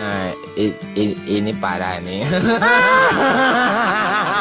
อ่าอีนี่ปลาได้นี่